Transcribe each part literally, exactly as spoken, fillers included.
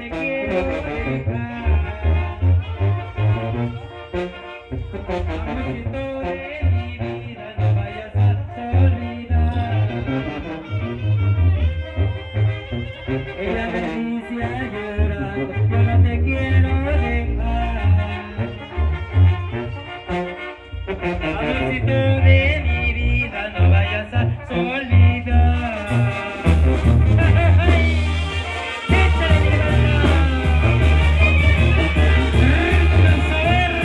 te quiero dejar. Amorcito de mi vida, no vayas a olvidar. Ella me dice llorando, yo no te quiero dejar. Amorcito de mi vida, no vayas a olvidar. ¡Échale mi hermana! ¡Vamos a ver!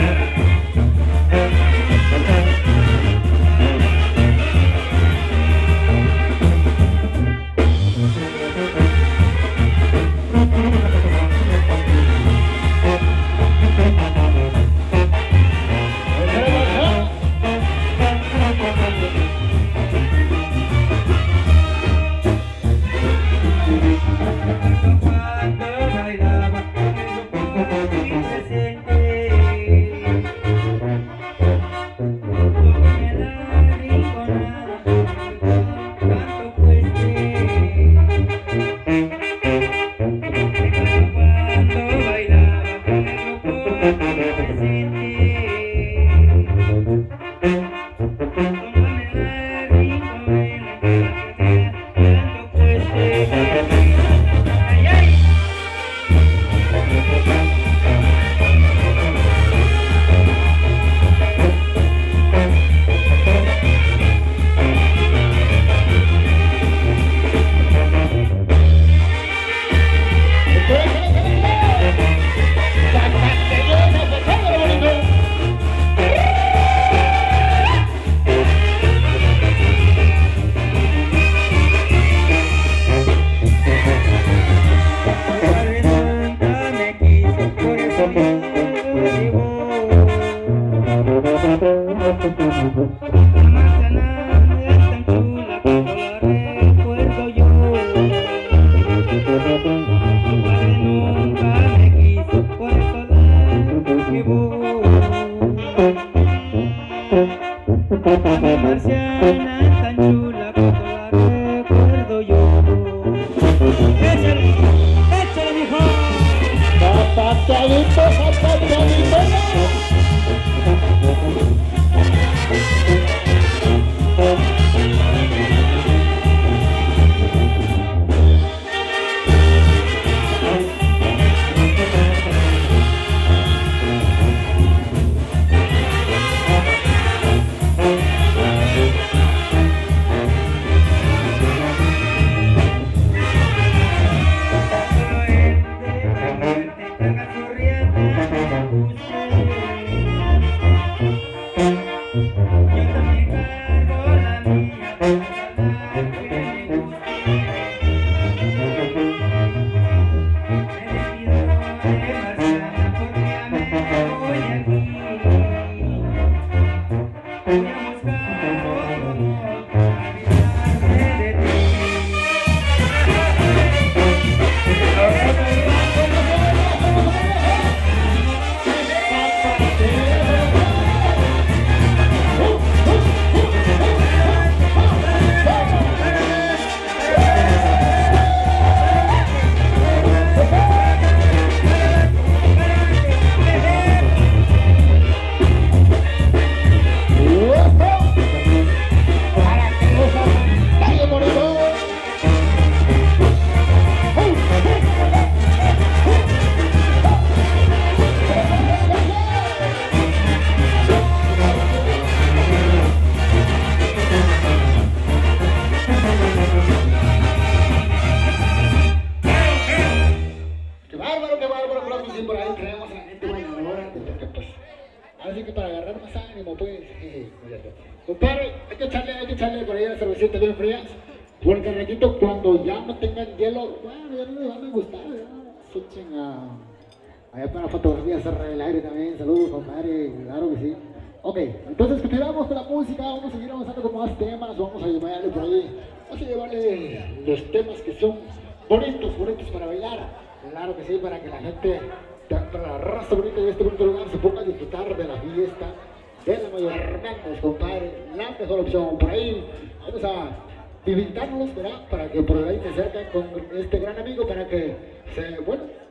Compadre, hay que echarle, hay que echarle por ahí las cervecitas bien frías. Porque al ratito cuando ya no tengan hielo, bueno, ya no les van a gustar, ya. Su chinga. Allá para fotografía cerrar el aire también. Saludos, compadre, claro que sí. Ok, entonces continuamos con la música, vamos a seguir avanzando con más temas, vamos a llevarle por ahí, vamos a llevarle los temas que son bonitos, bonitos para bailar. Claro que sí, para que la gente, para la raza bonita de este bonito lugar se ponga a disfrutar de la fiesta de la Mayor Hernández, compadre, la mejor opción. Por ahí vamos a invitarlos, ¿verdad? Para que por ahí se acerquen con este gran amigo, para que se, bueno,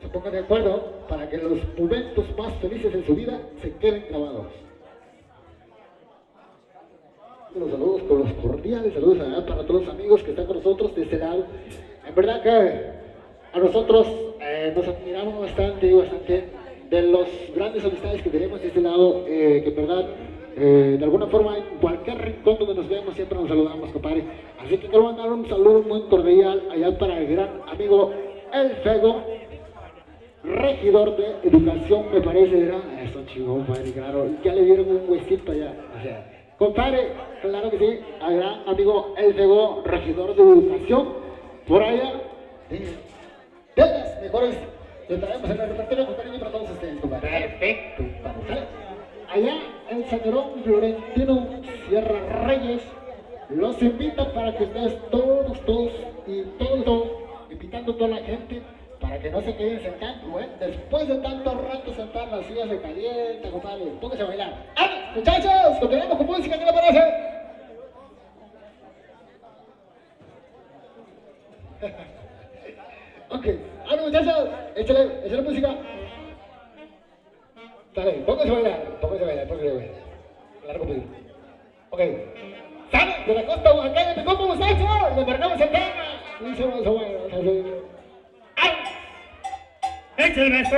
se pongan de acuerdo para que los momentos más felices en su vida se queden grabados. Los saludos con los cordiales, saludos a, para todos los amigos que están con nosotros de este lado. En verdad que a nosotros eh, nos admiramos bastante, bastante de los grandes amistades que tenemos de este lado, eh, que en verdad, eh, de alguna forma, en cualquier rincón donde nos vemos siempre nos saludamos, compadre. Así que quiero mandar un saludo muy cordial allá para el gran amigo El Fego, regidor de educación, me parece, era eso, chico, compadre, claro, ya le dieron un huesito allá, o sea, compadre, claro que sí, al gran amigo El Fego, regidor de educación, por allá, de, de las mejores que traemos en el repertorio con cariño para todos ustedes, compadre. Perfecto, compadre. Allá el señorón Florentino Sierra Reyes los invita para que ustedes todos, todos y todos, invitando a toda la gente para que no se queden sentados, ¿eh? Después de tanto rato sentar las sillas se calienta, compadre, póngase a bailar. ¡Ah, muchachos! Continuamos con música, ¿qué le parece? Ok, ¡ah, muchachos! Échale, échale música. Dale, póngase a bailar, póngase a bailar, póngase a bailar. Largo pedir. Ok. ¡Sale! De la costa oaxaqueña, ¿me compro muchachos? Le marcamos el tema. Y se vamos a bailar, vamos a bailar. ¡Ay! ¡Échale, maestro!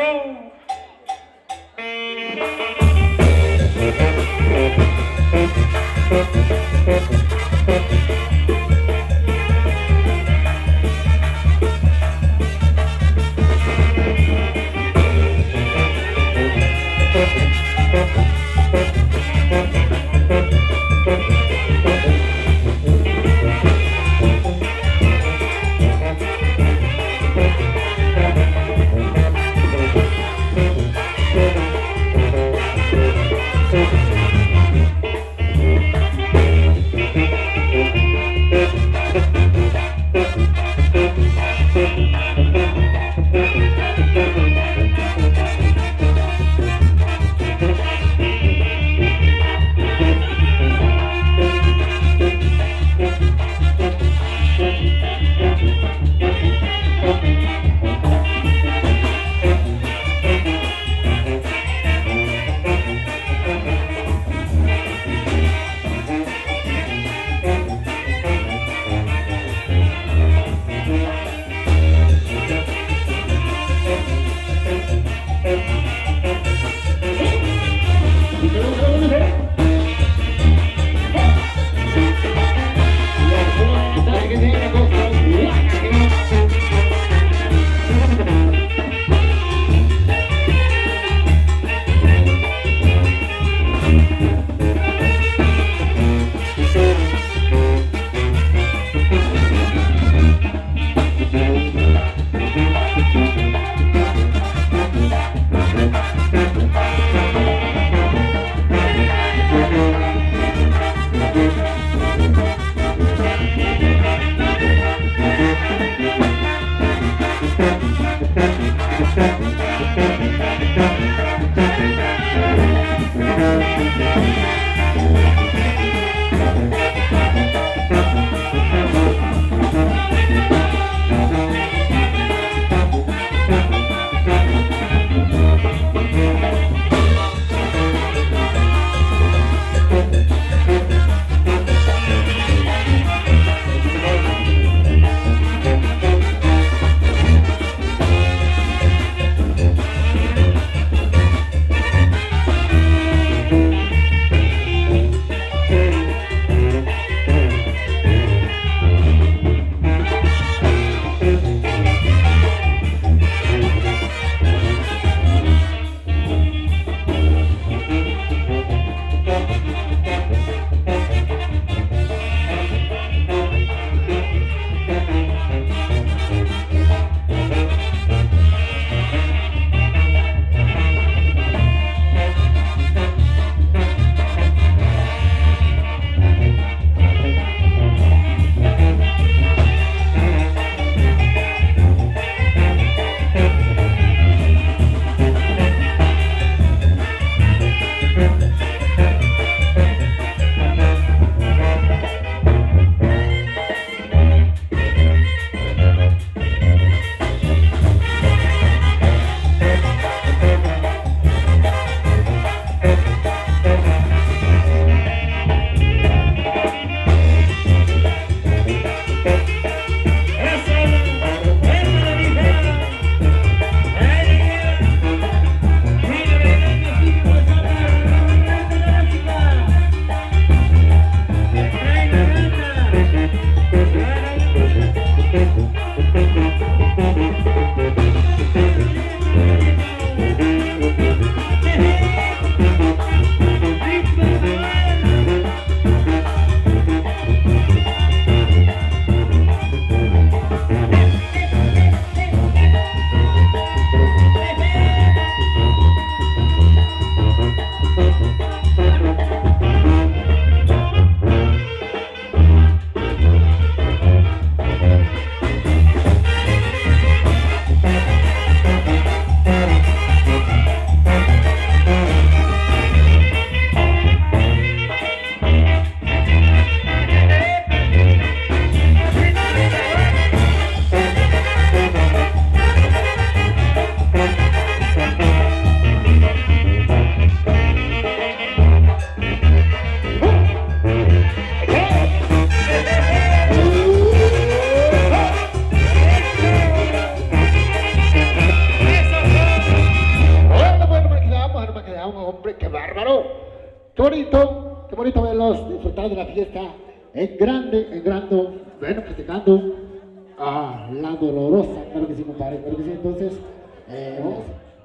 bárbaro! ¡Qué bonito! ¡Qué bonito verlos disfrutar de la fiesta! En grande, en grande, bueno, festejando a la dolorosa, claro que sí, compadre, claro que sí. Entonces, eh, vamos.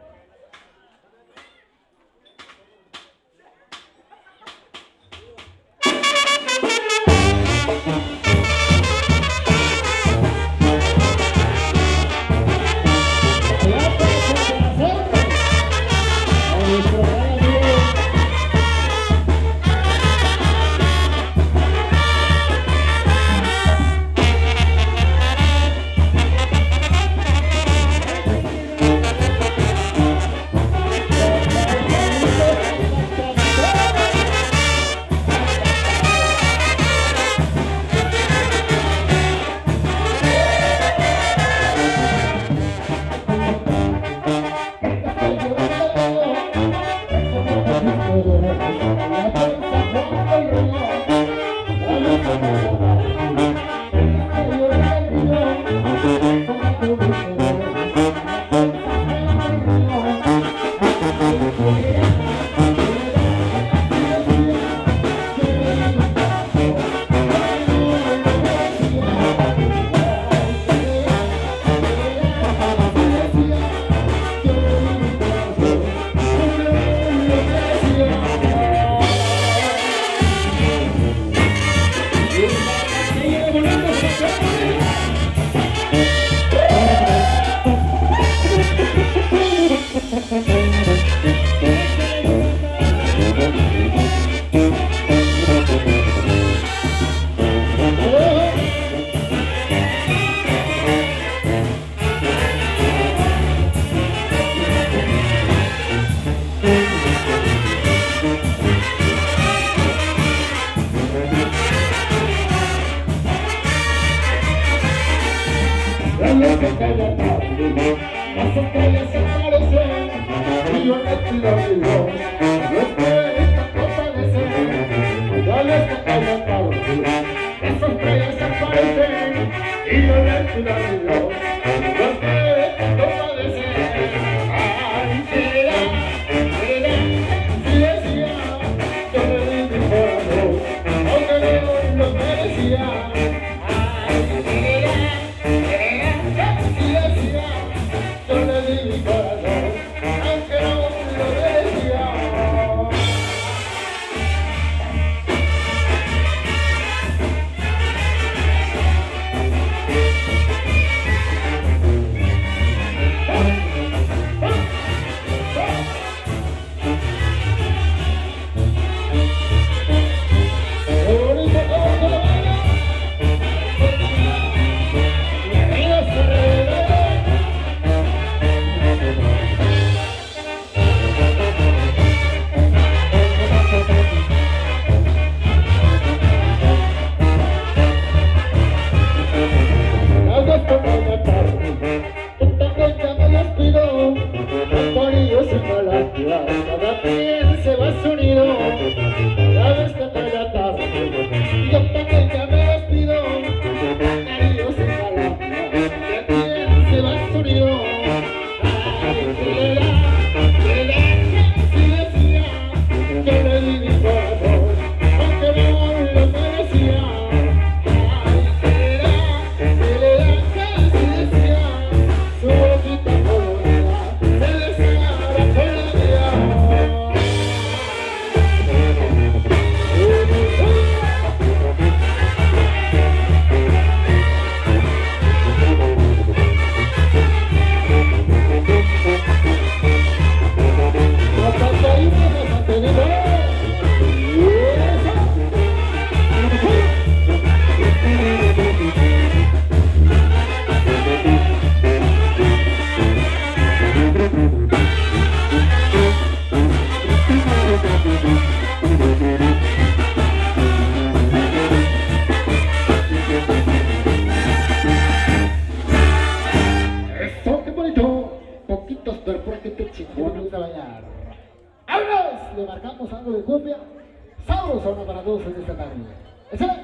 Le marcamos algo de cumbia sabroso para todos en esta tarde. ¡Échale!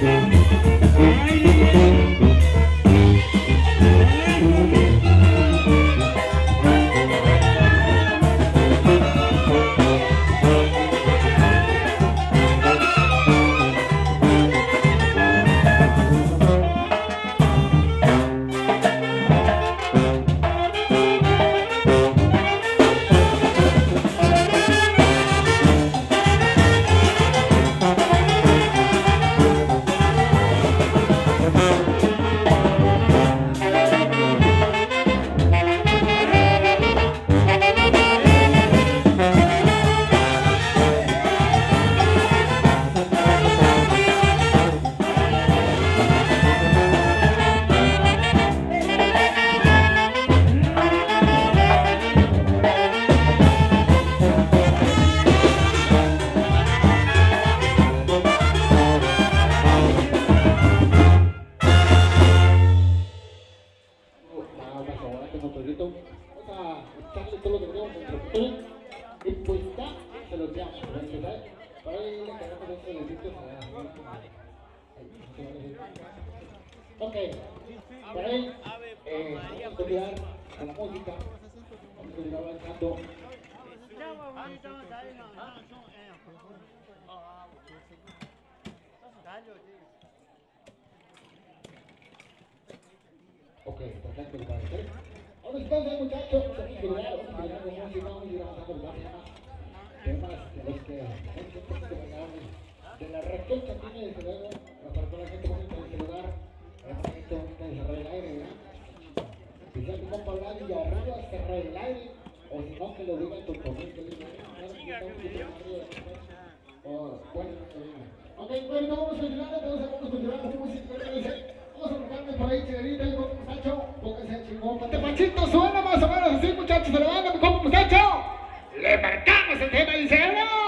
Ok, por ahí eh, vamos a continuar con la música, vamos a continuar avanzando. Ok, perfecto, me parece. Ahora entonces, muchachos, vamos a continuar, vamos a continuar con música, vamos a ir avanzando con temas, temas de los que son siempre bailables, de la región que tiene desde luego, para toda la gente bonita de este lugar, para la gente bonita de Cerrar el Aire, ¿verdad? Si sea mi compa Vlad y arriba, Cerrar el Aire, o si no, que lo diga el Totomil, que le diga, claro, que está un poquito más arriba, o bueno, que lo diga. Ok, bueno, vamos a continuar, vamos a continuar con música, vamos a tocarme por ahí, chilerita, mi compa muchacho, póngase chingón, ponte Pachito, suena más o menos así, muchachos, se levanta mi compa muchacho, le marcamos el tema y dice, ¡no!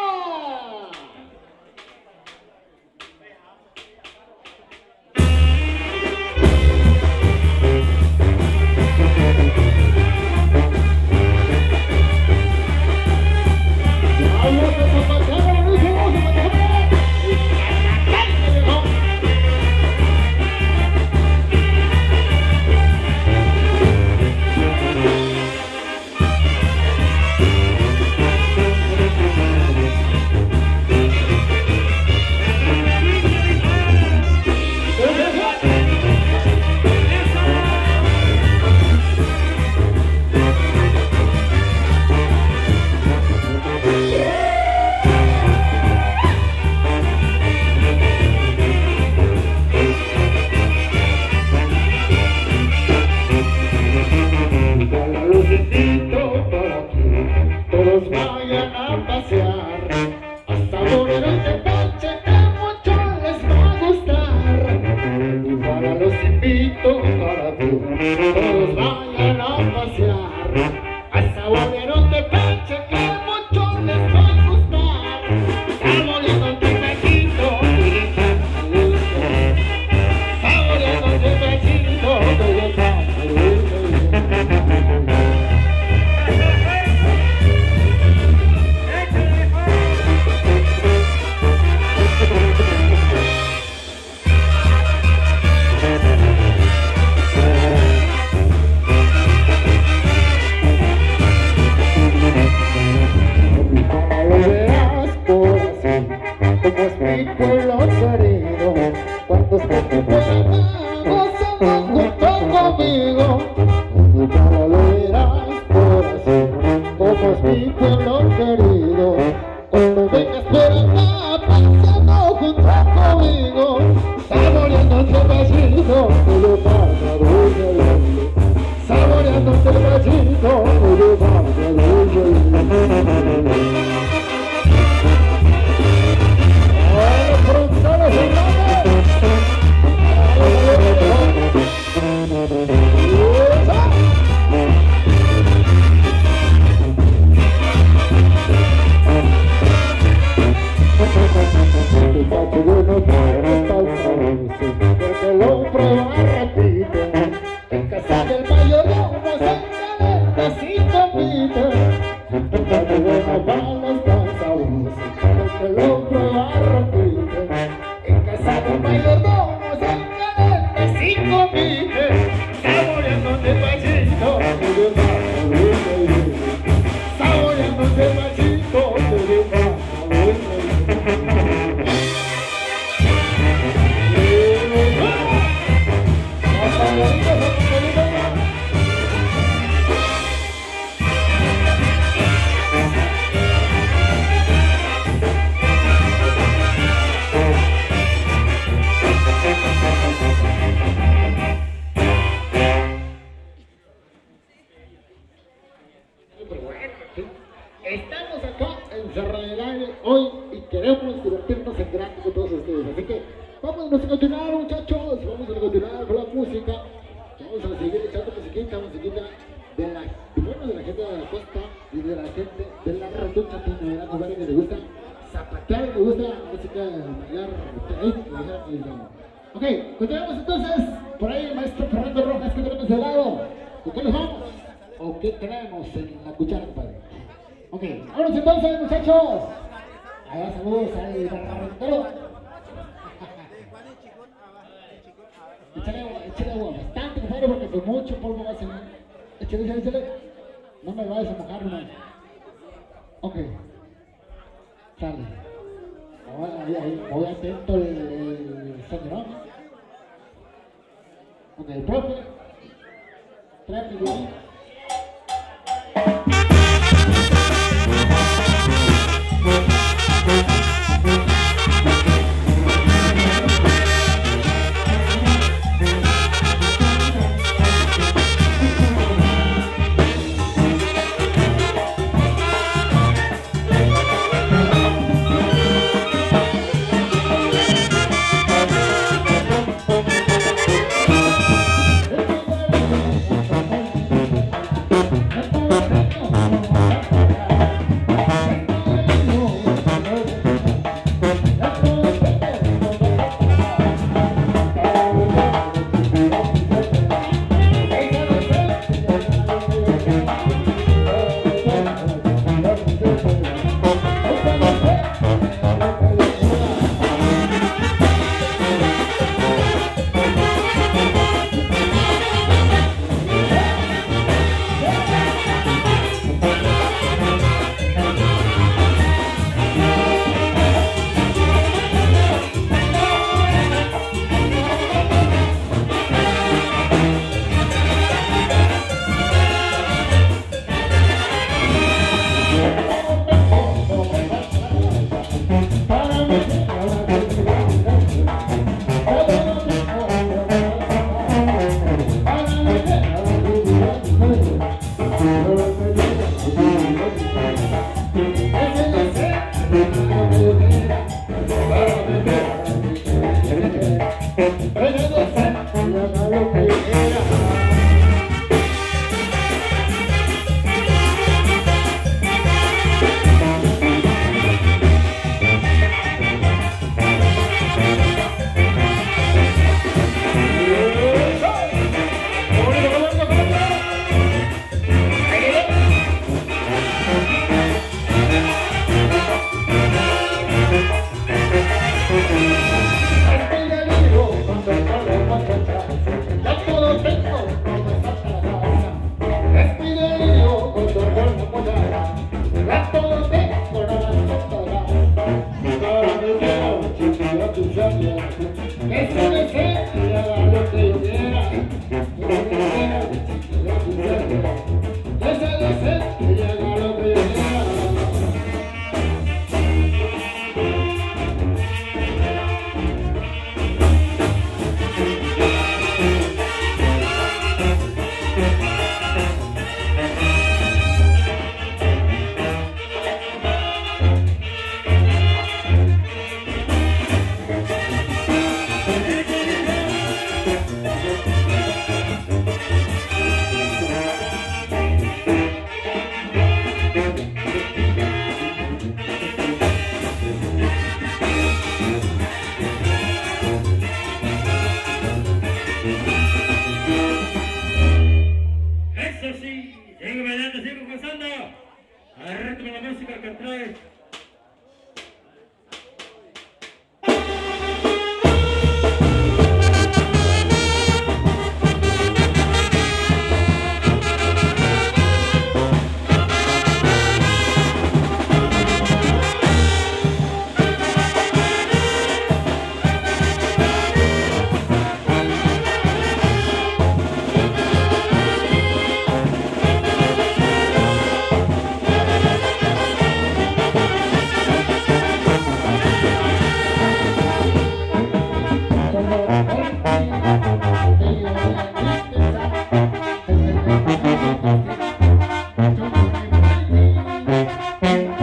Porque lo prueba, repite. vamos a continuar, muchachos. Vamos a continuar con la música. Vamos a seguir echando musiquita, musiquita de la, bueno, de la gente de la costa y de la gente de la Retucha Tina, compadre, que le gusta zapatear, que le gusta la música bailar. Ok, continuamos entonces. Por ahí el maestro Fernando Rojas, ¿qué tenemos de lado? ¿Con qué nos vamos? ¿O qué tenemos en la cuchara, compadre? Ok, vámonos entonces, muchachos. Allá saludos al barrentero. Échale agua, échale agua, bastante, compadre, porque con mucho polvo va a salir. Échale, échale, échale. No me vayas a mojar, hermano. Ok. Sale. Ahora, ahí, ahí, muy atento el, el señorón. Ok, el profe. Trae mi violín.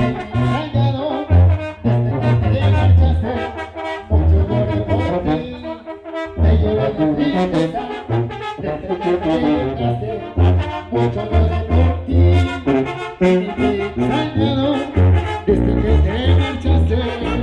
Muchos tristeza, desde que te llegaste, mucho lloré por ti, y te he extrañado desde que te marchaste.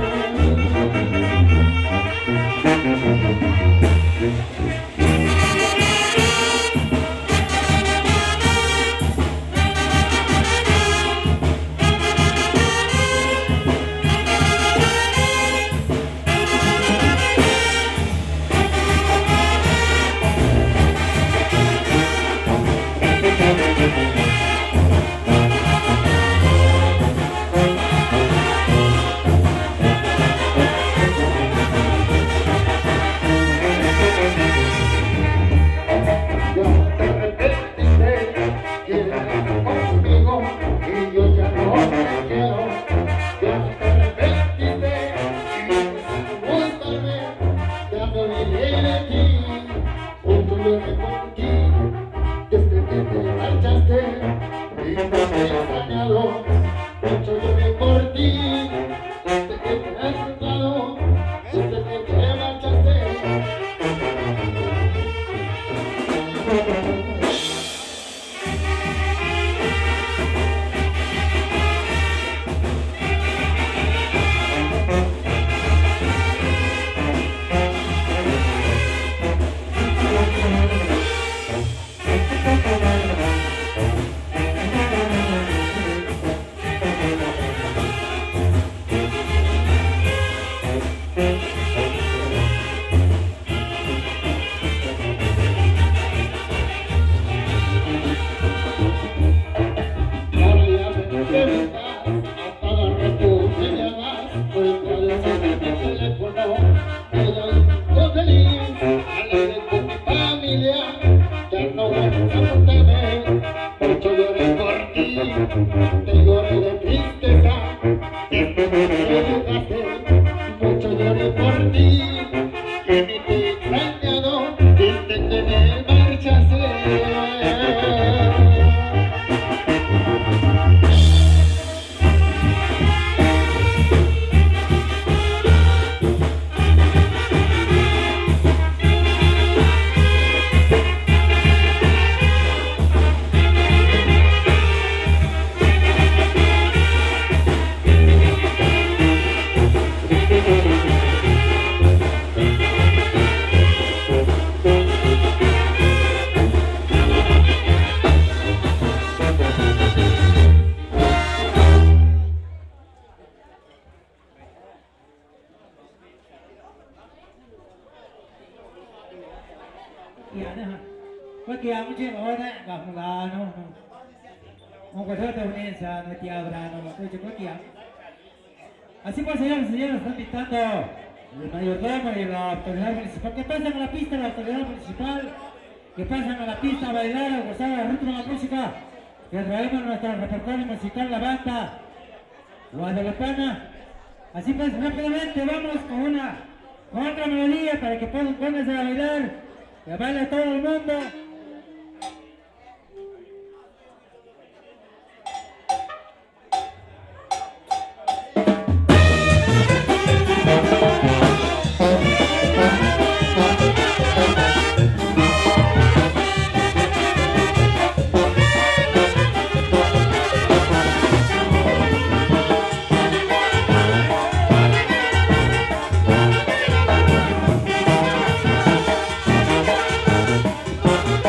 Así pues, señores y señores, están invitando el mayordomo y la autoridad municipal que pasen a la pista, la autoridad municipal, que pasen a la pista a bailar, a gozar el ritmo de la música, que traemos nuestro repertorio musical, la banda guadalupana. Así pues, rápidamente vamos con una, con otra melodía para que puedan ponerse a bailar, que baile todo el mundo. Thank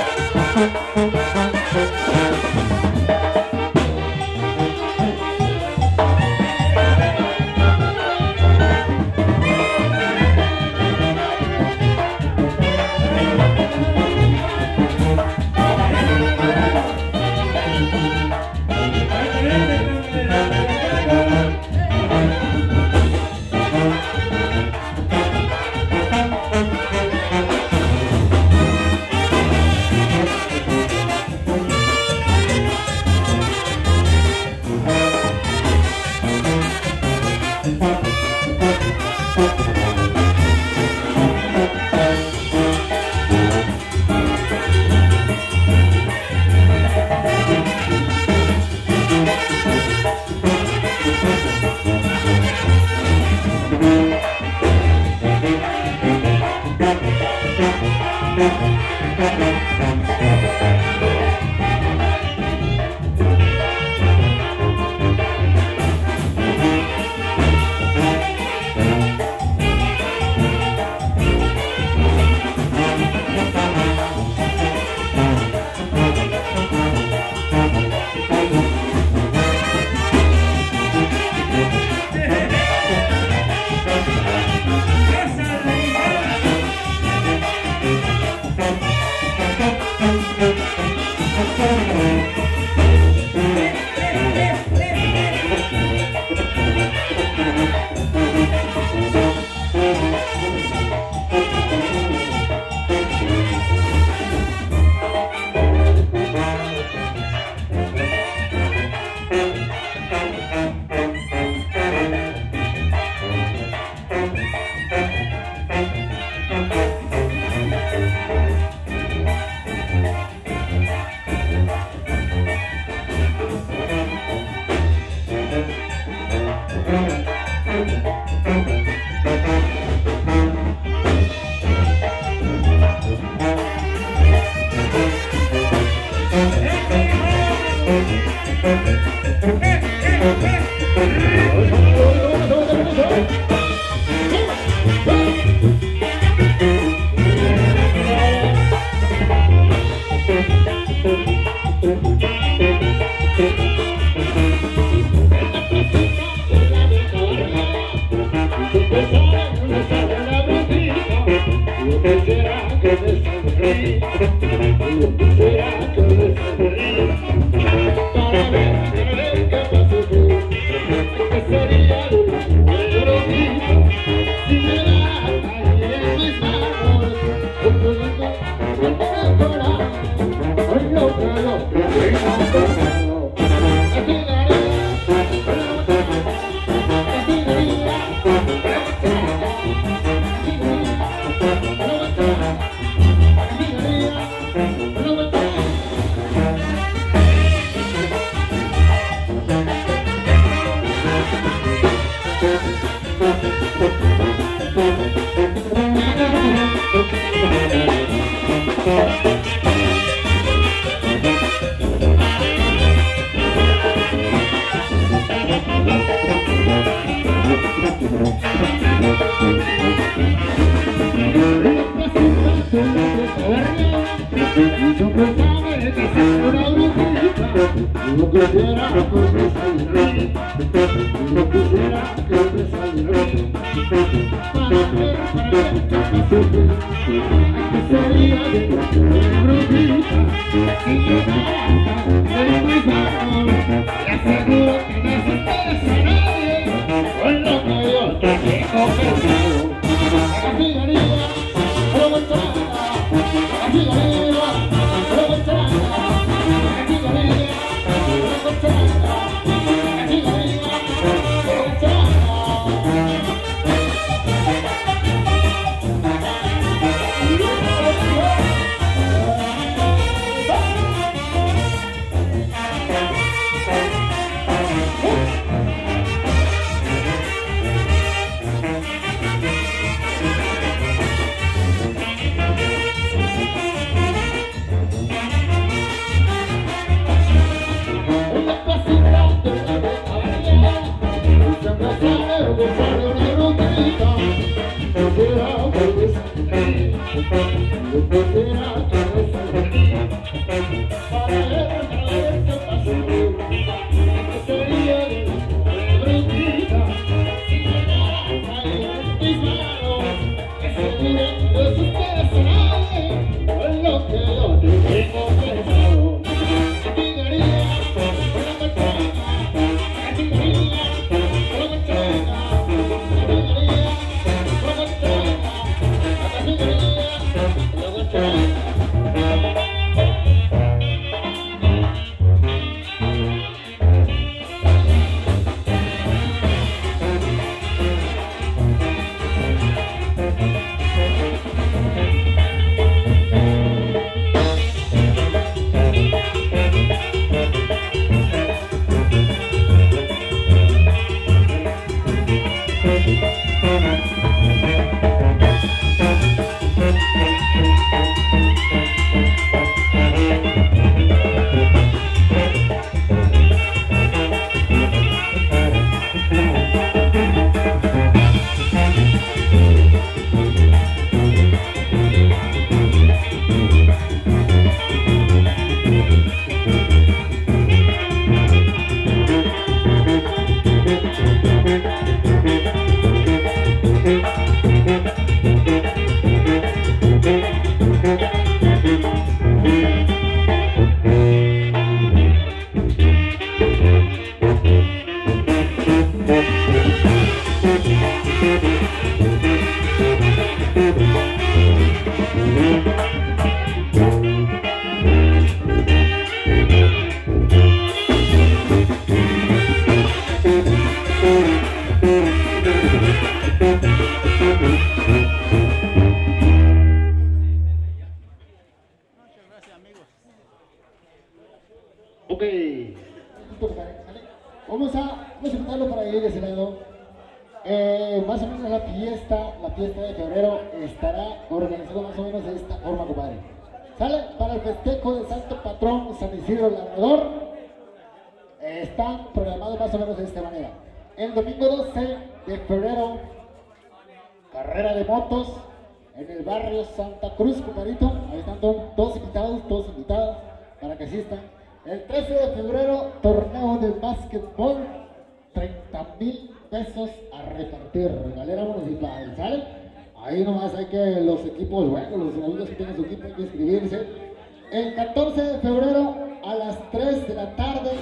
ahí de ese lado. Eh, más o menos la fiesta, la fiesta de febrero estará organizada más o menos de esta forma, compadre. ¿Sale? Para el festejo de Santo Patrón San Isidro Labrador, eh, están programados más o menos de esta manera. El domingo doce de febrero, carrera de motos en el barrio Santa Cruz, compadrito. Ahí están todos, todos invitados, todos invitados para que asistan. El trece de febrero, torneo de básquetbol, treinta mil pesos a repartir, galera municipal, ¿sale? Ahí nomás hay que los equipos, bueno, los amigos que tienen su equipo hay que inscribirse. El catorce de febrero a las tres de la tarde.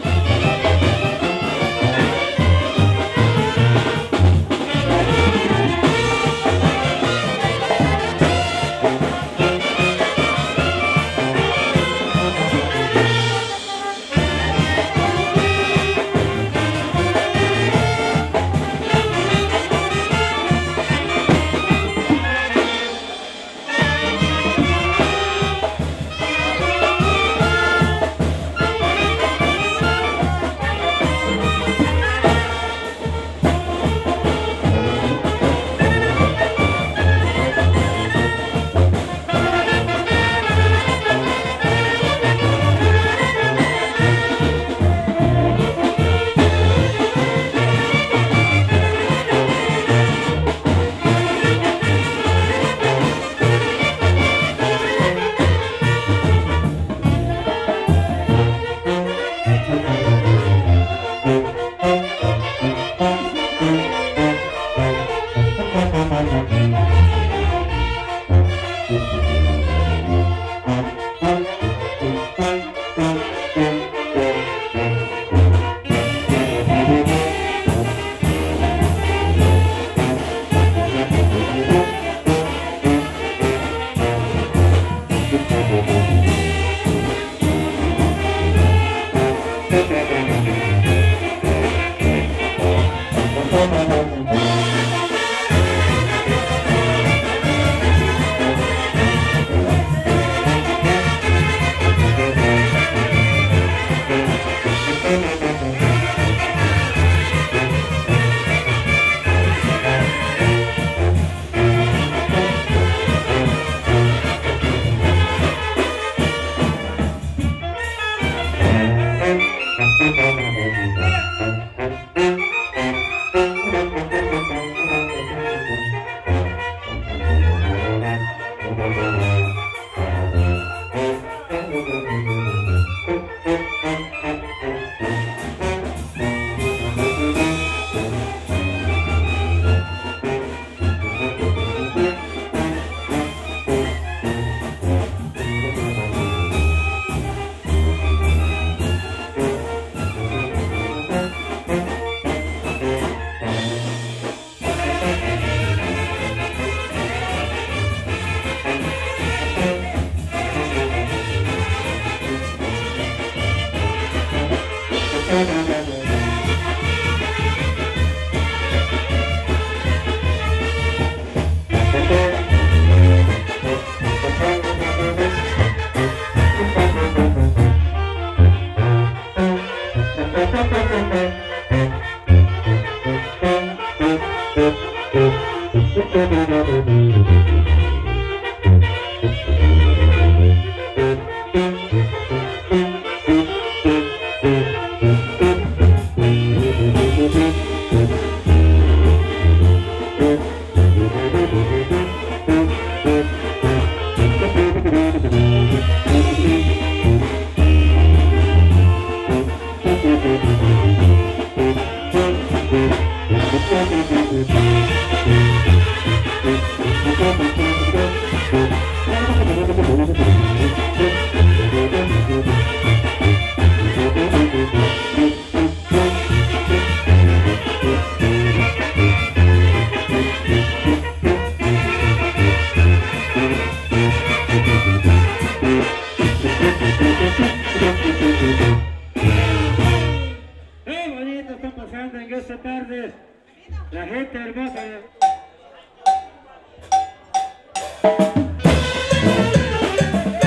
Qué bonito está pasando en esta tarde la gente hermosa.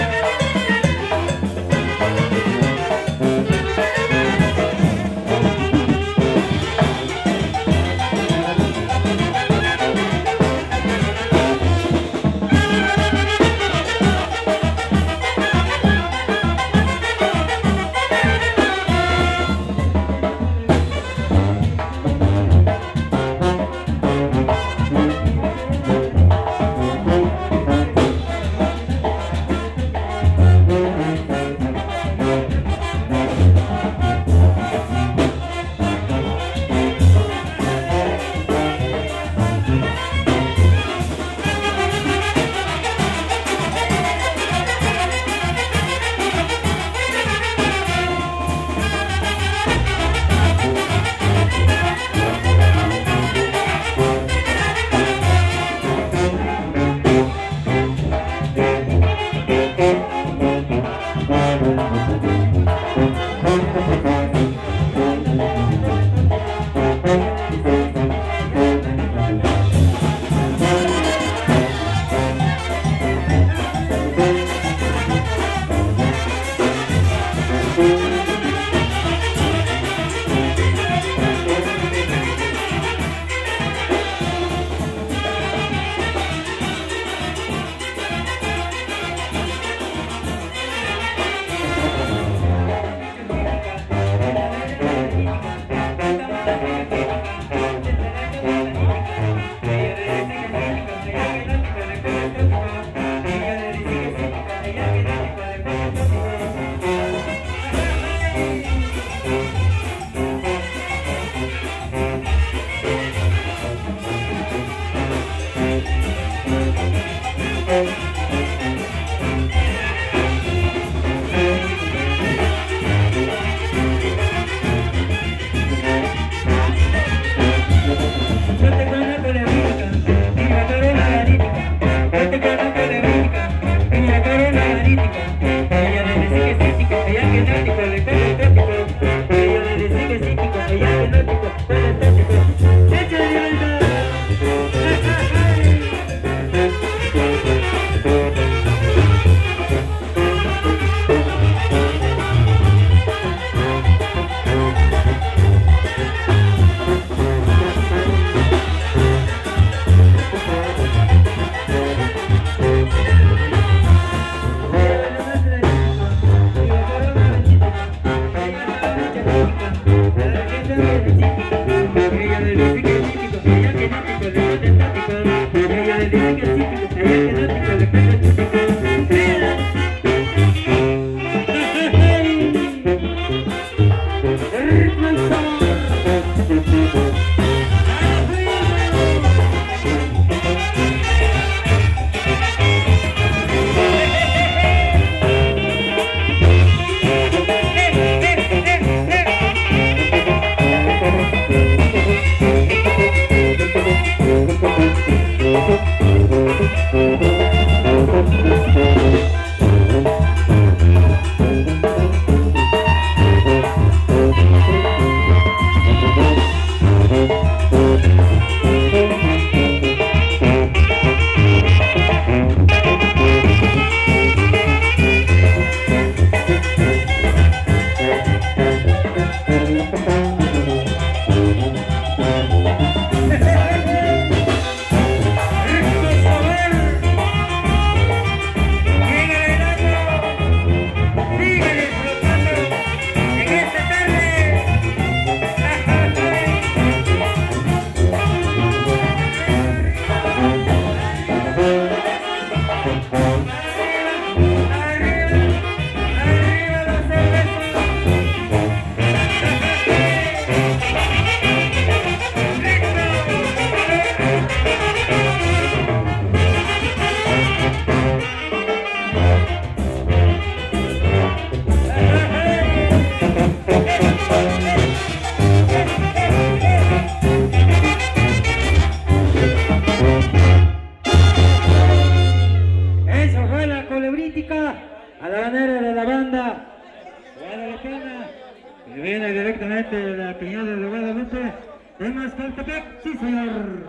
Colebrítica, a la manera de la banda. Vale la pena. Que viene directamente de la Piñada de Guadalupe. De Mascaltepec, sí señor.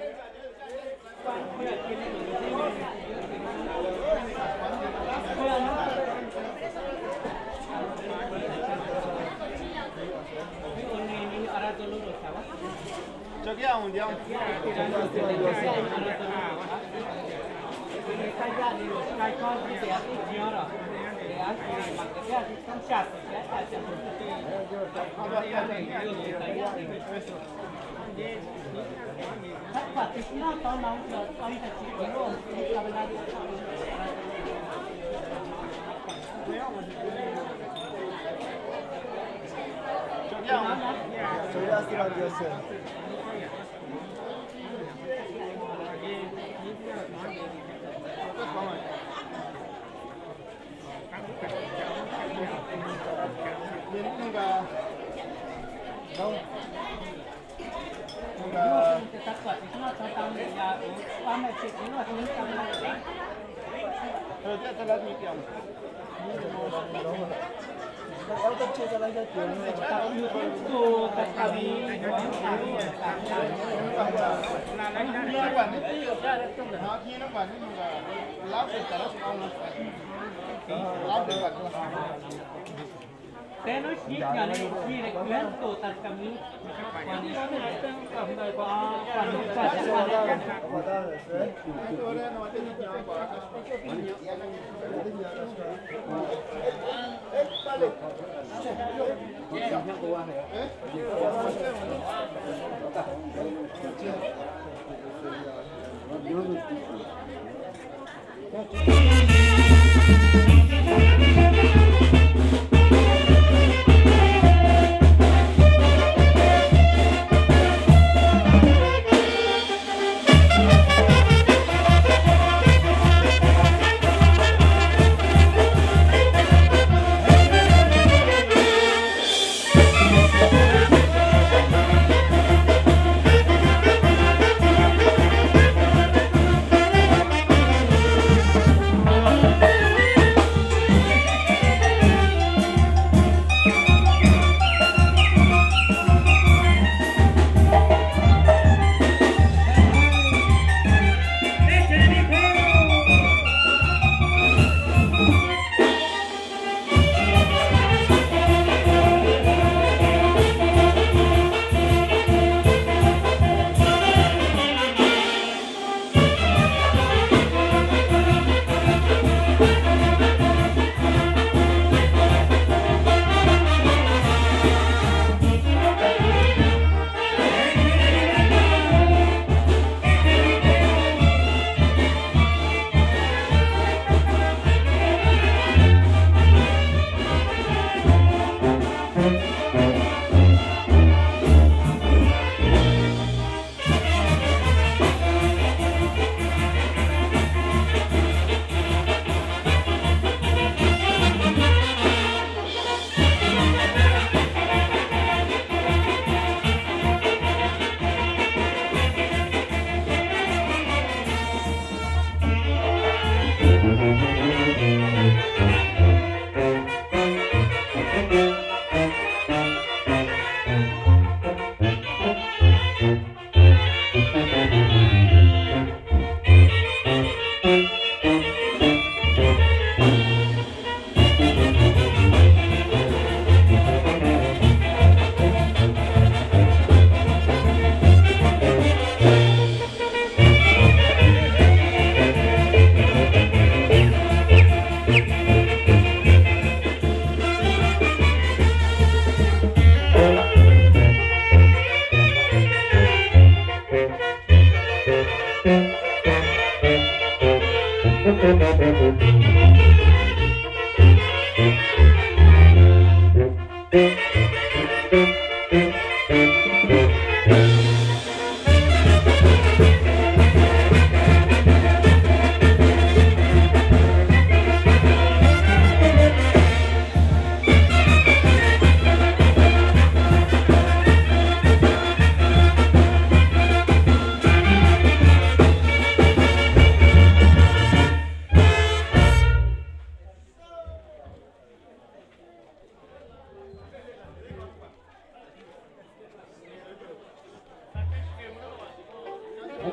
Giochiamo, andiamo. Thế nói chuyện nhỏ này chỉ là quyến tổ tật cầm như còn như thế này cầm đời có còn những cái gì Thank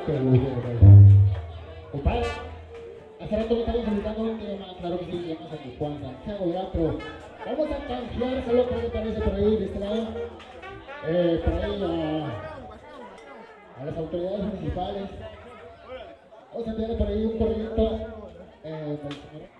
pero compadre, hace rato me estaba solicitando un tema, claro que sí, se llama San Juan Santiago, ¿verdad? Pero vamos a canjeárselo, ¿qué te parece por ahí, de este lado? Eh, por ahí a, a las autoridades municipales. Vamos a enviarle por ahí un correo eh, del señor.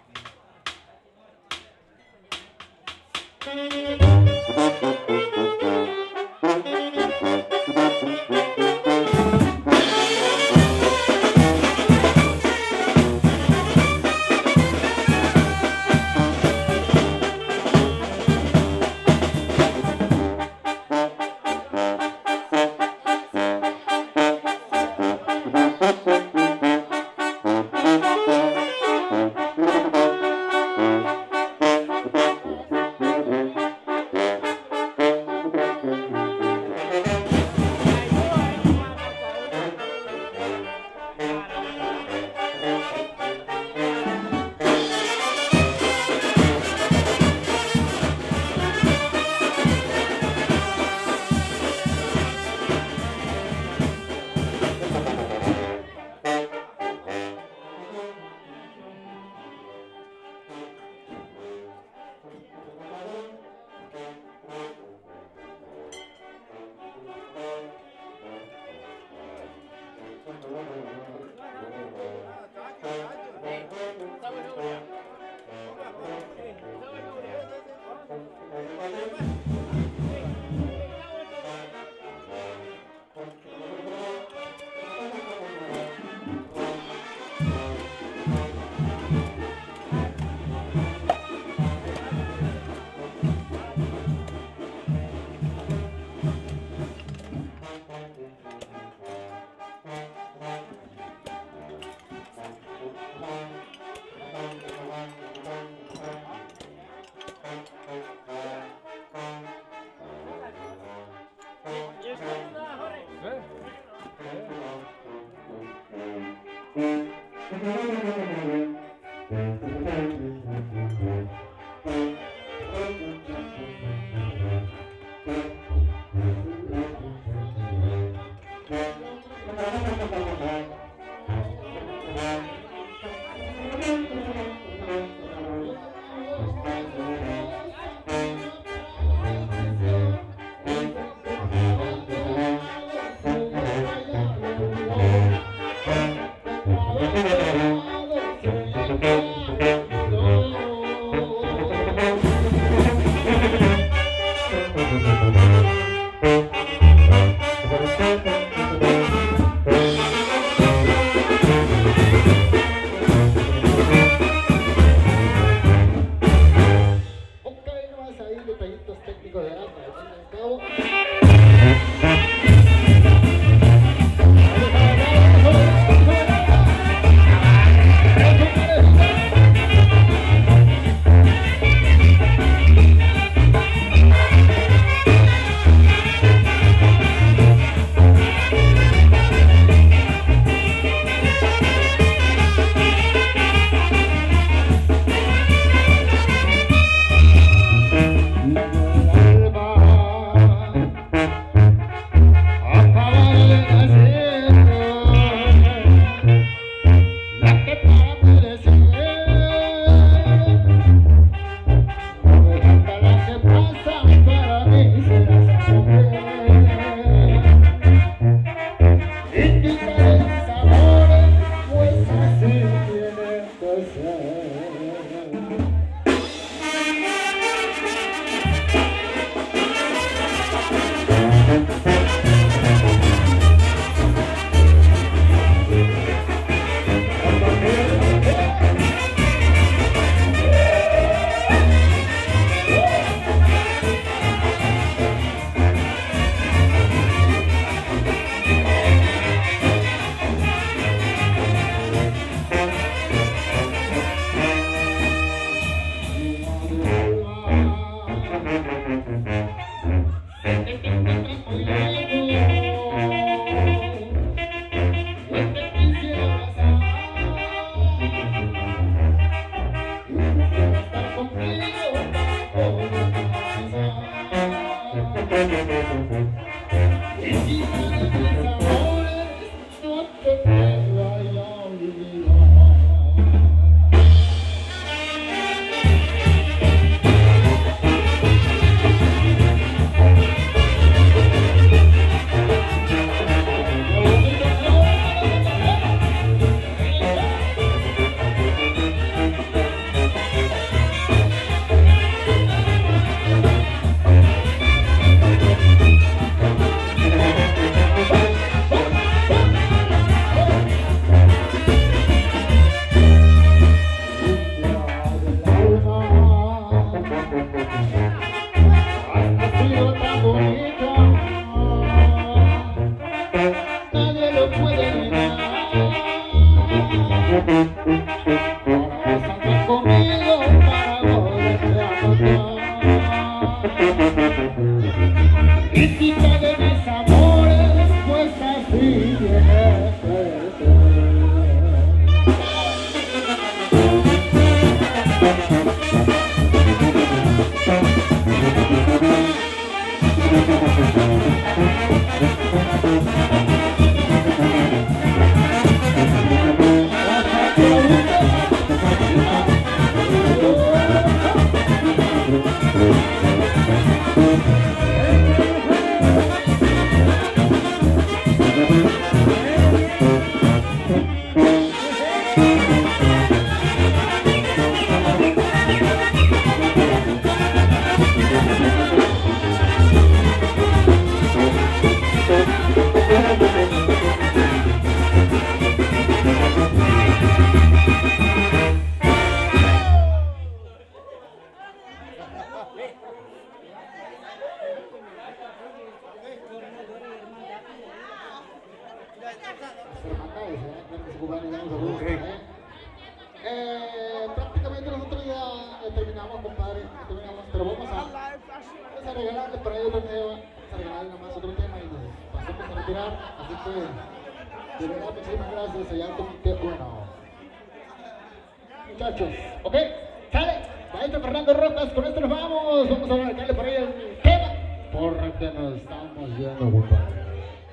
Eh, prácticamente nosotros ya terminamos, compadre, terminamos, pero vamos a, vamos a regalarle por ahí otro tema, vamos a regalarle nomás otro tema y nos pasamos a retirar, así que de verdad muchísimas gracias allá al comité uno. Muchachos, ok, sale, maestro Fernando Rojas, con esto nos vamos, vamos a regalarle por ahí el tema, porque nos estamos viendo, compadre.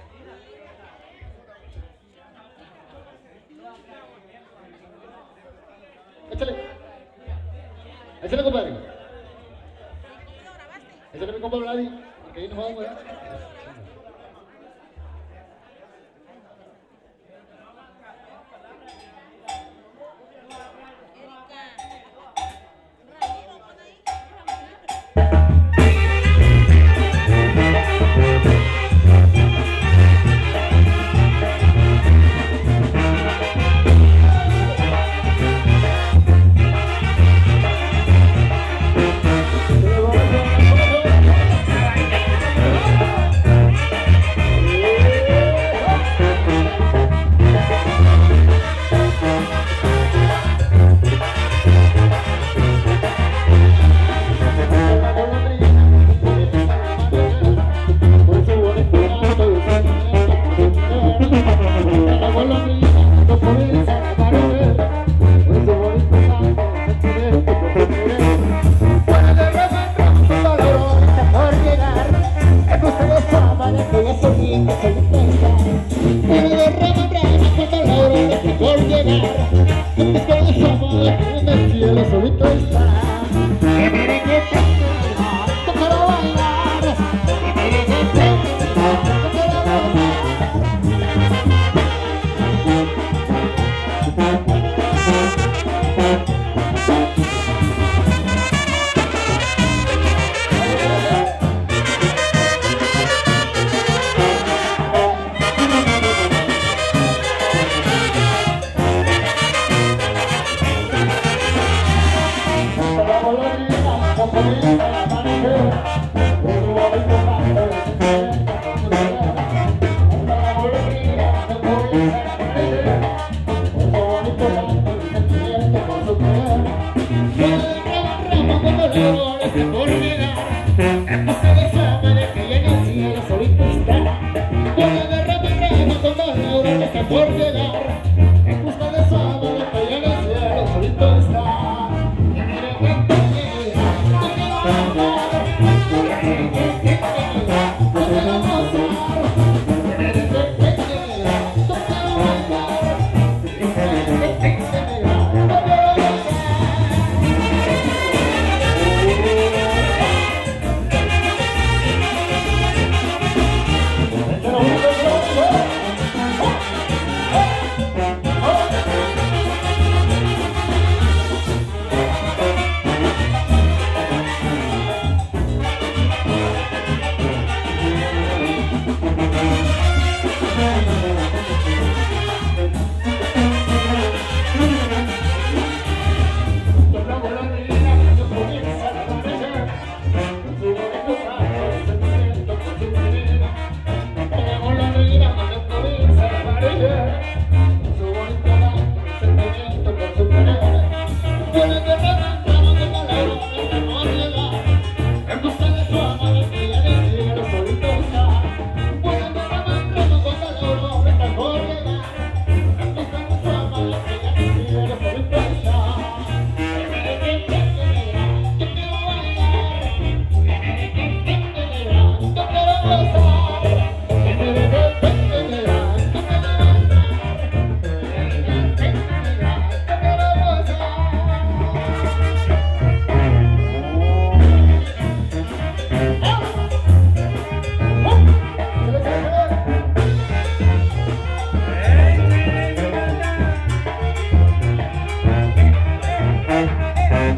Échale. Échale, compadre. Échale, mi compa Vladi. Porque ahí nos vamos, ¿verdad?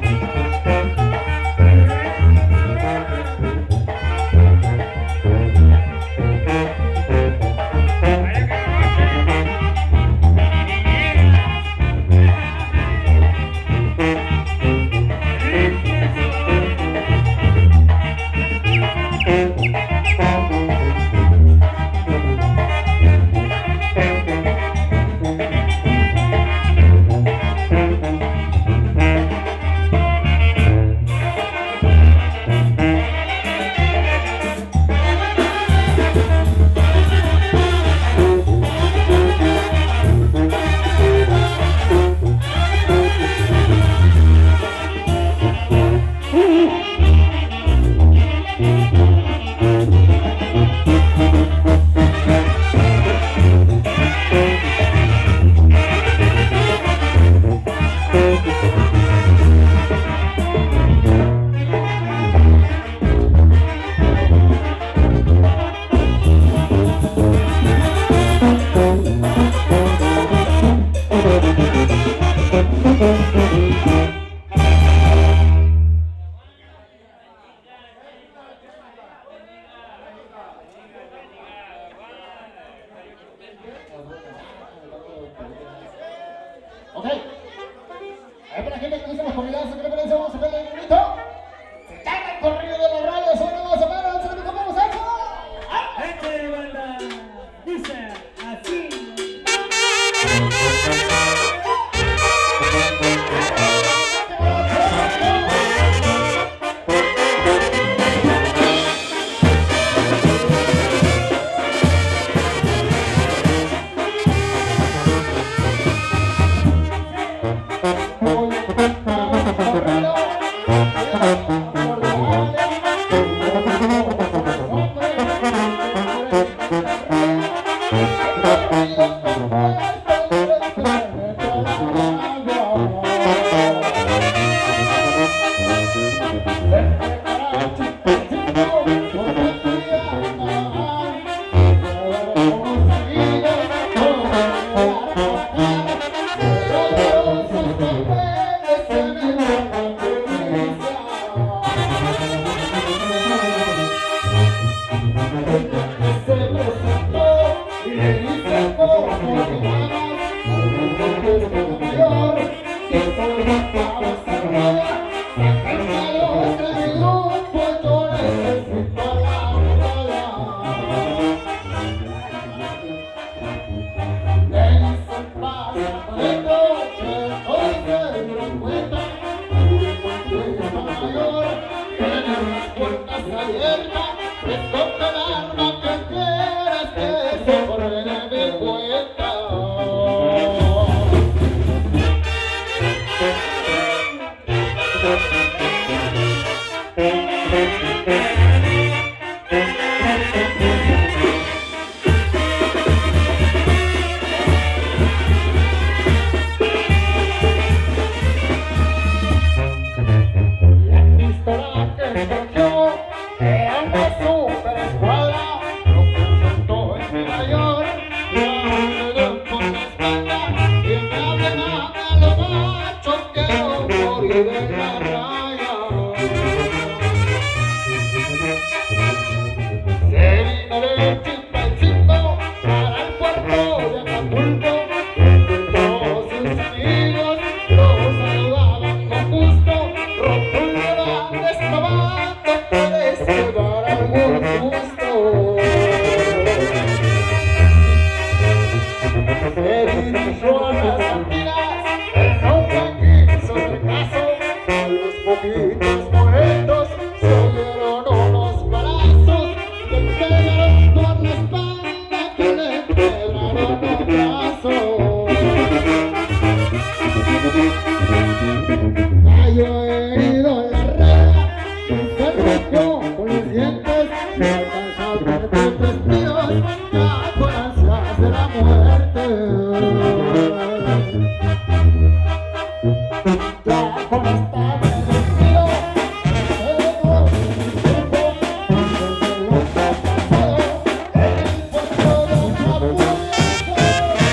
Ok. A ver, para la gente que no somos jubilados, ¿qué le parece? Vamos a sacarle un grito. Se llama el corrido de la radio, solo vamos a sacar, vamos a sacar, vamos a eso. Este banda dice así.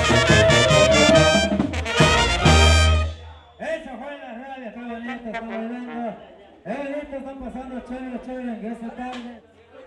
Esa fue la radio, todo bonito, todo bonito. hablando. Eh, ahorita están pasando chévere, chévere en esta tarde.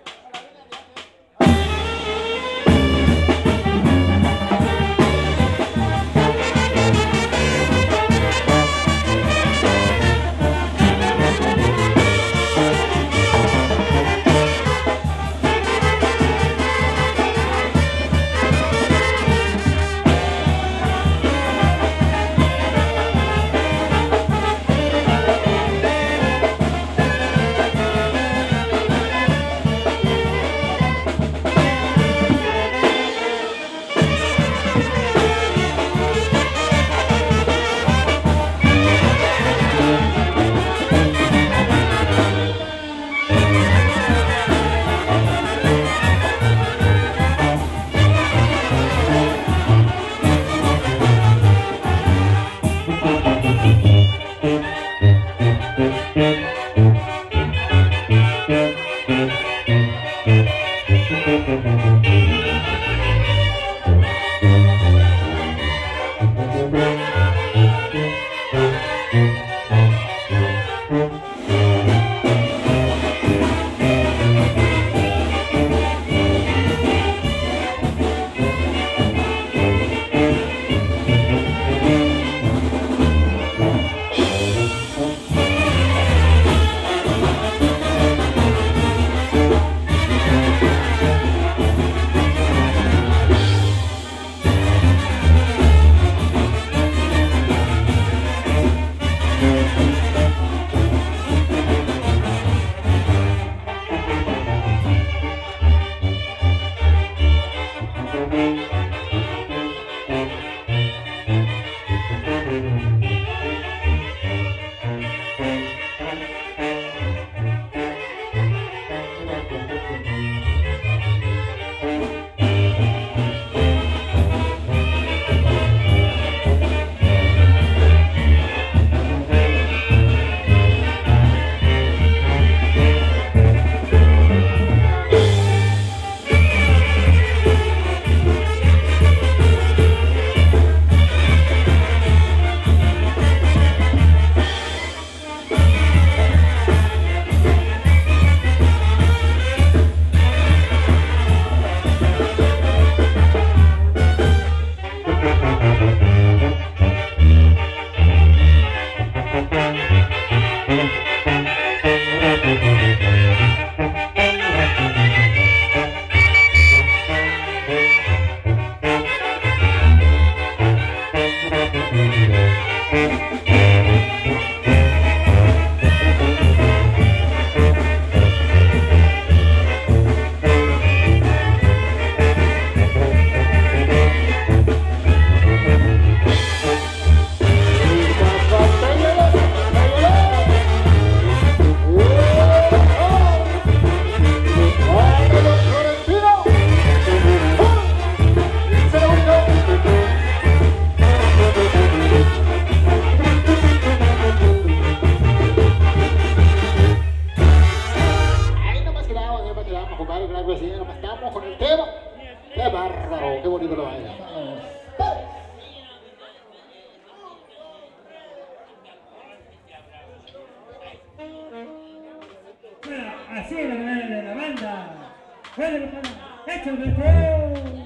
Así es la manera de la banda. Bueno, hermano, échame el fuego.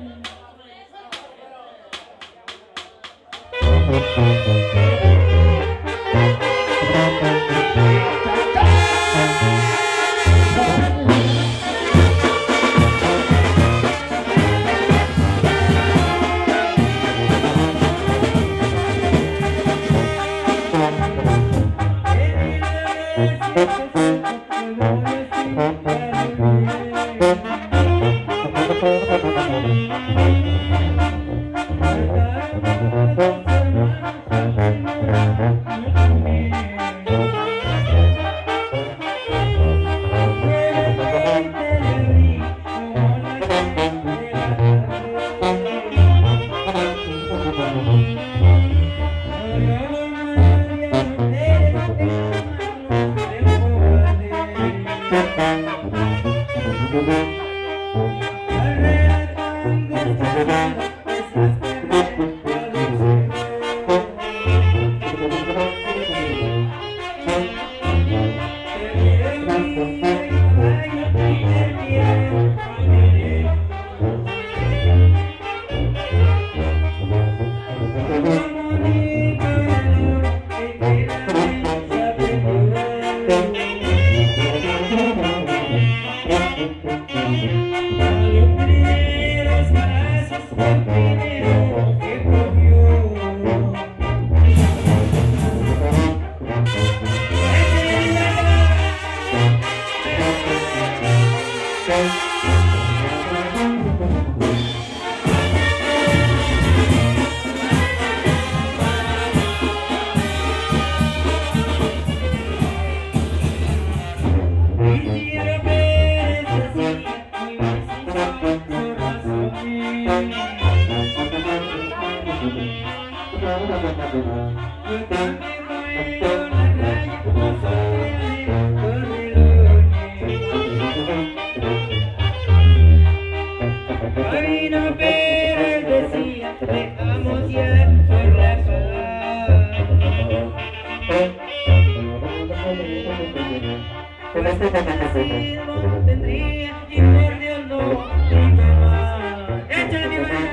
pues racismo tendría y por Dios no digo más. ¡Échale mi banda!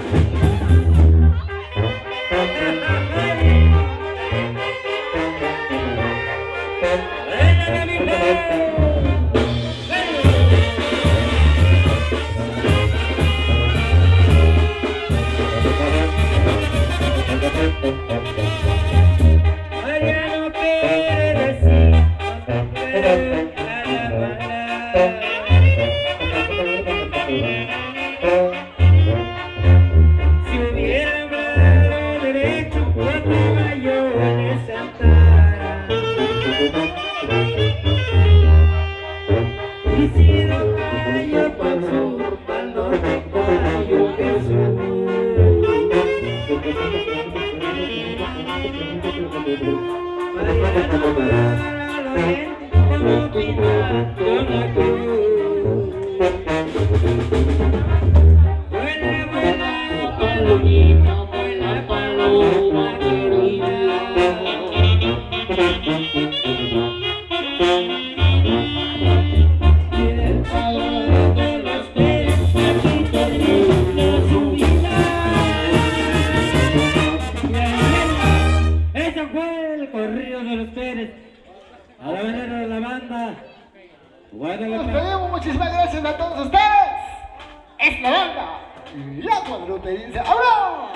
Mariano Pérez, Pérez, si hubiera hablado derecho cuando mayores cantaran, y si no cayó pa'l sur, pa'l norte cayó Jesús. Mariano para la gente como pina con la cruz. Vuela, vuela, palomita, vuela, paloma querida. Y del Palo de los Pérez aquí termina su vida. Eso fue el corrido de los Pérez. A la manera de la banda. Nos despedimos, muchísimas gracias a todos ustedes. Es la banda La Cuadruperense. ¡Ahora!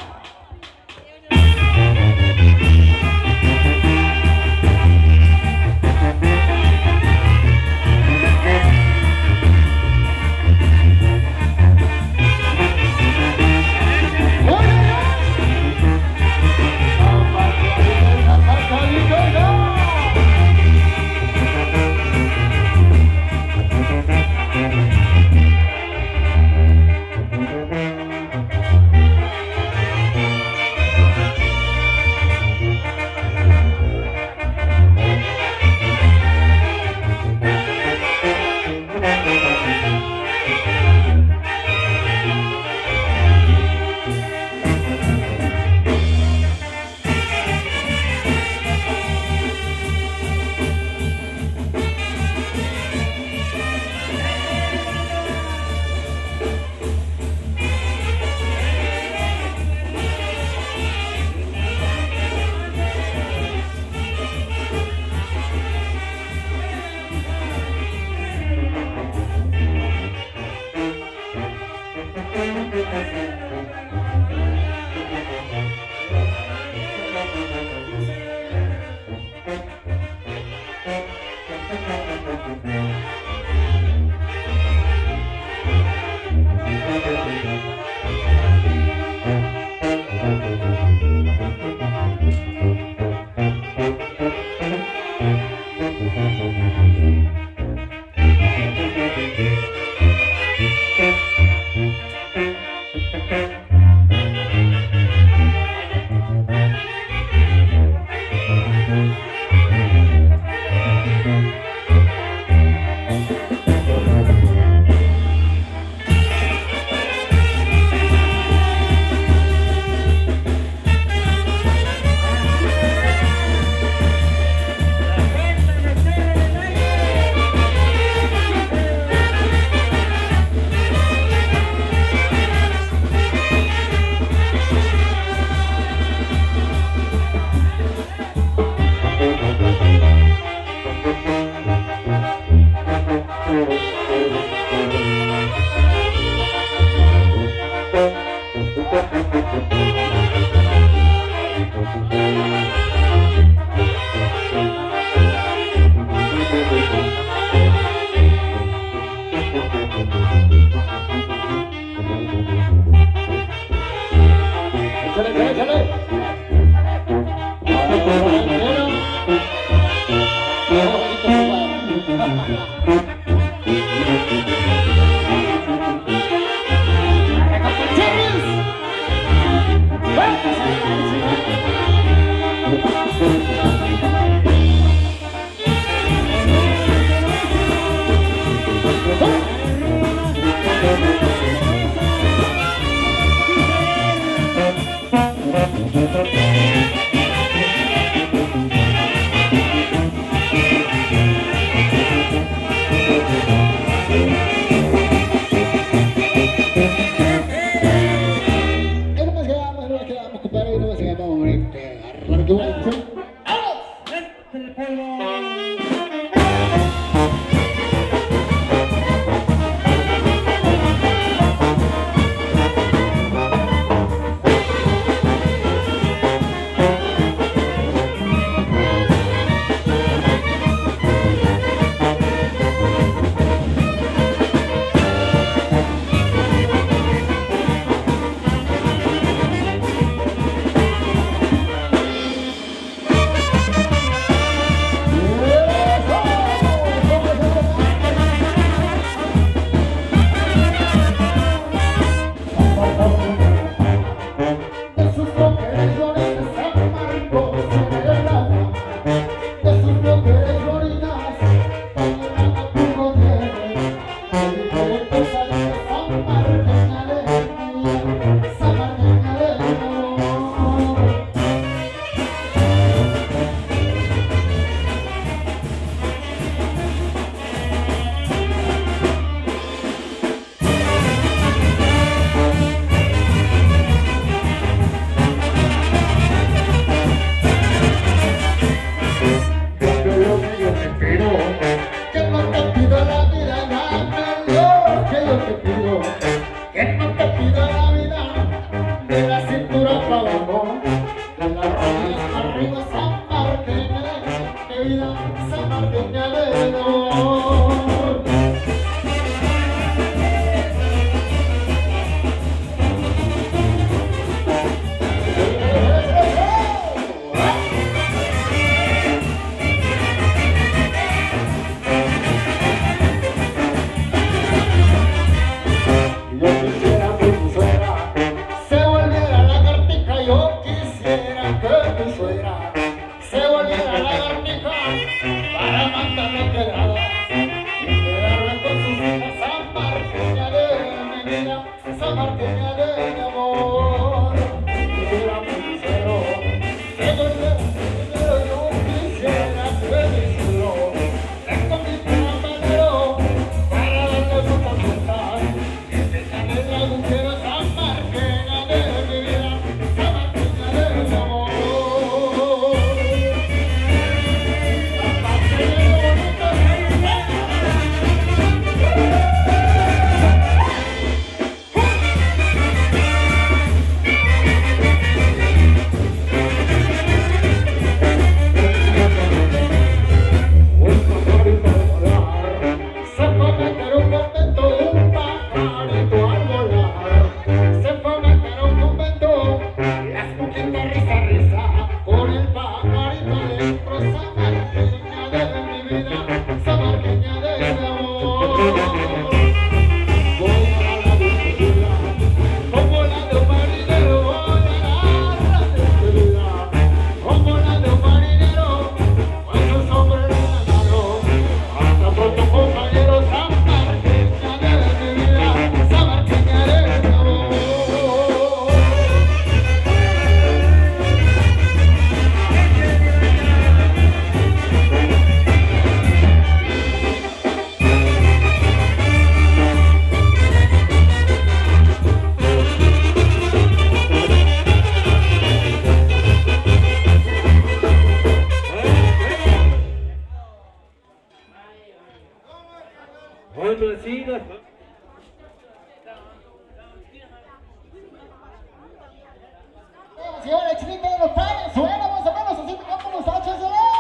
Señores, chinita de los padres, suena más o menos así como los hachas de lado.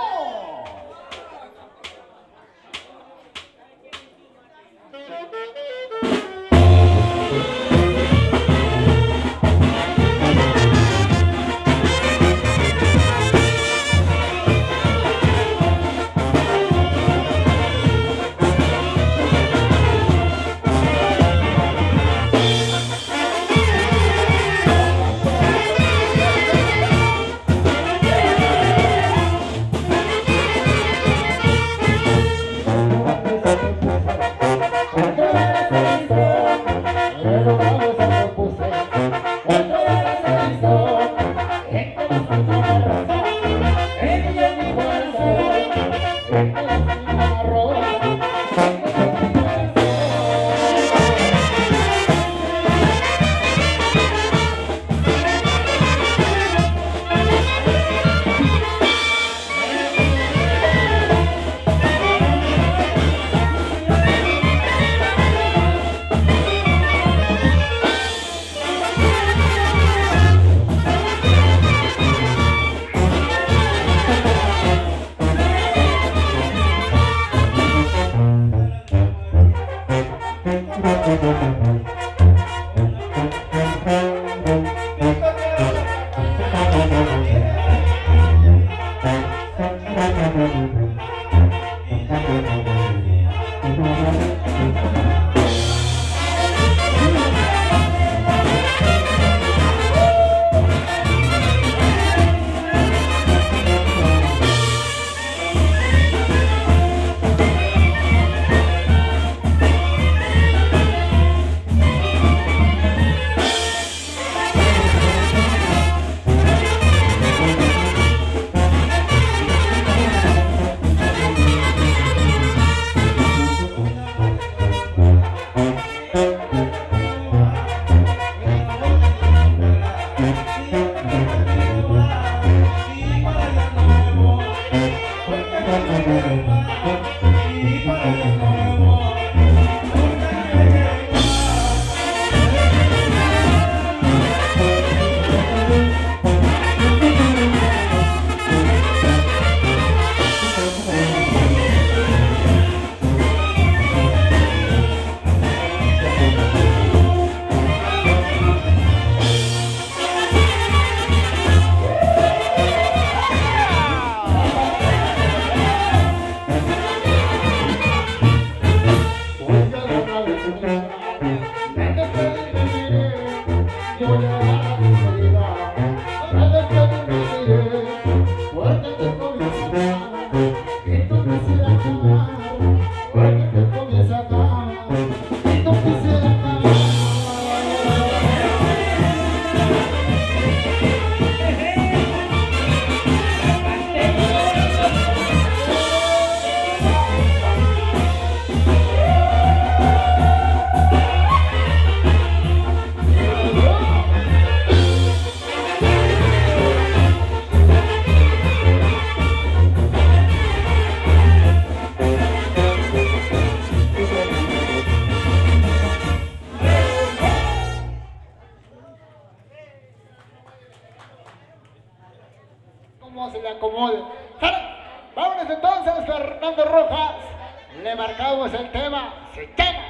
Como se le acomode. ¡Sale! Vámonos entonces, Fernando Rojas. Le marcamos el tema. Se llama.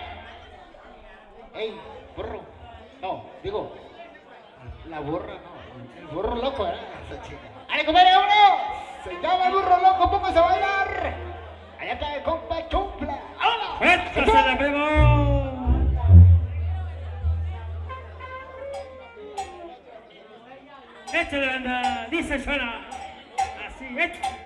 ¡Ey, burro! No, digo, la burra no. El burro loco, ¿eh? Esa chica. ¡Ale, compadre, vámonos! Se llama el burro loco, póngase a bailar. la primo. Échale, banda, dice suena. Así, échale.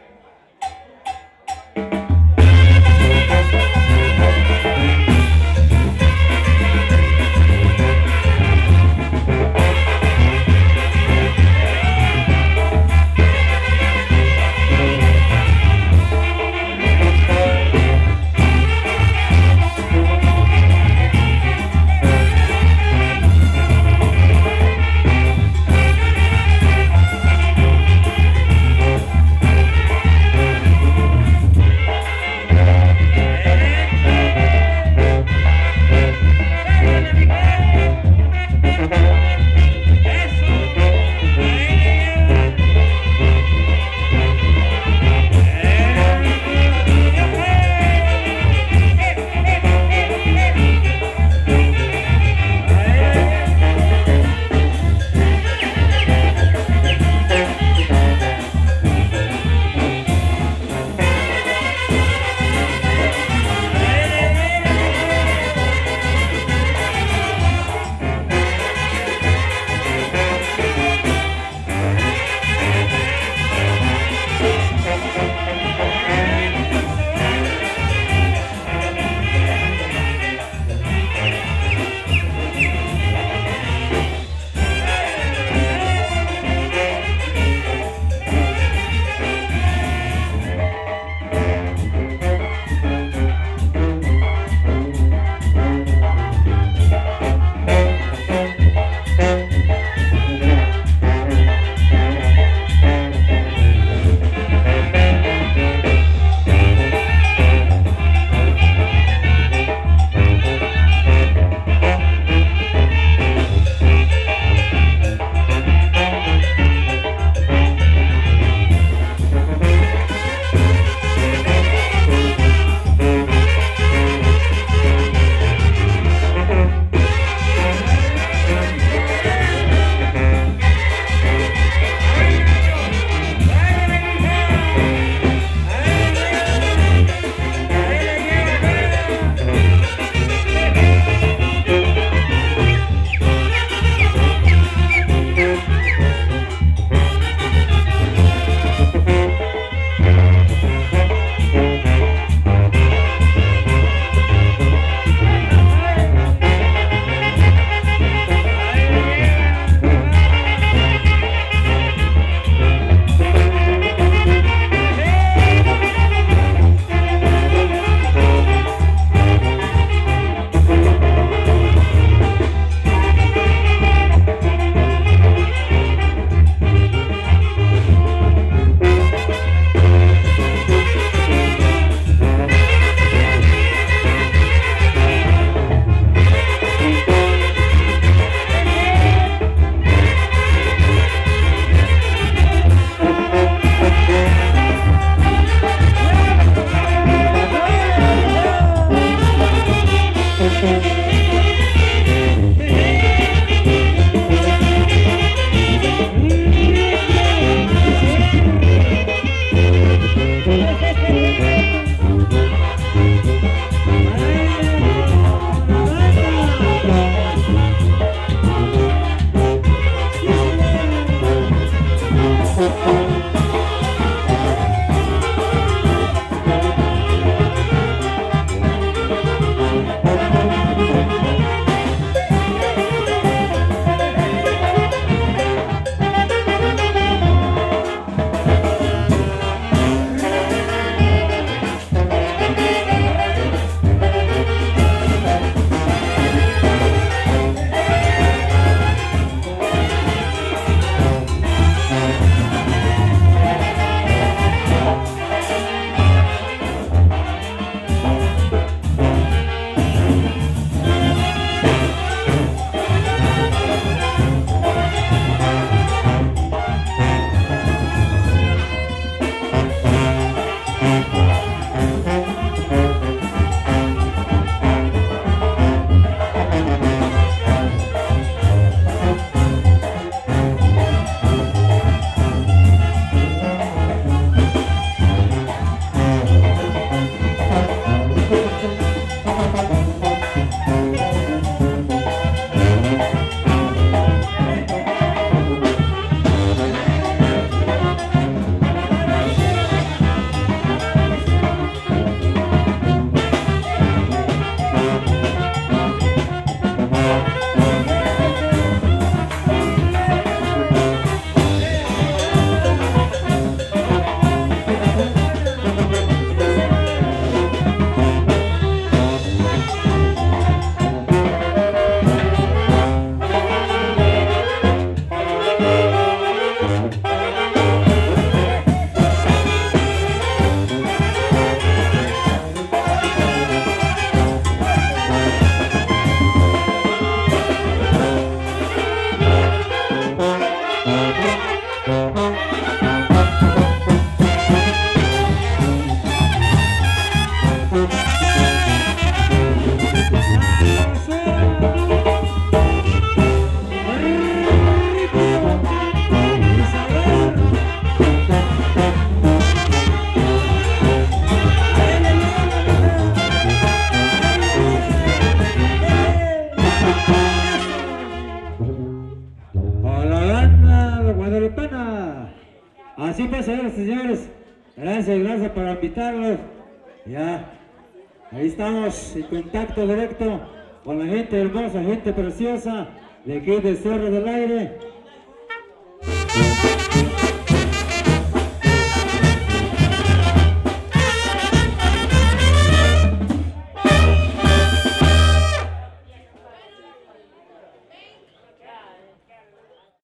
Así pues, señores y señores, gracias, gracias por invitarlos. Ya, ahí estamos en contacto directo con la gente hermosa, gente preciosa de aquí de Cerro del Aire.